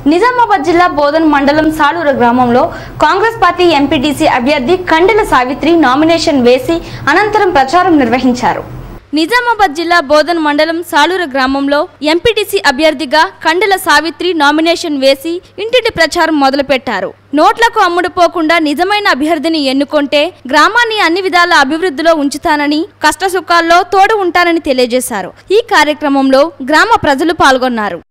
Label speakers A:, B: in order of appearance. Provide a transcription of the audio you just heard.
A: నిజామాబాద్ జిల్లా బోధన్ మండలం సాలూరు గ్రామంలో కాంగ్రెస్ పార్టీ ఎంపీటీసీ అభ్యర్థి కండెల సావిత్రి నామినేషన్ వేసి అనంతరం ప్రచారం నిర్వహించారు. నిజామాబాద్ జిల్లా బోధన్ మండలం సాలూరు గ్రామంలో ఎంపీటీసీ అభ్యర్థిగా కండెల సావిత్రి నామినేషన్ వేసి ఇంటింటి ప్రచారం మొదలుపెట్టారు. నోట్లకు అమ్ముడుపోకుండా నిజమైన అభ్యర్థిని ఎన్నుకుంటే గ్రామాన్ని అన్ని విధాల అభివృద్ధిలో ఉంచుతానని, కష్టసుఖాల్లో తోడు ఉంటానని తెలియజేశారు. ఈ కార్యక్రమంలో గ్రామ ప్రజలు పాల్గొన్నారు.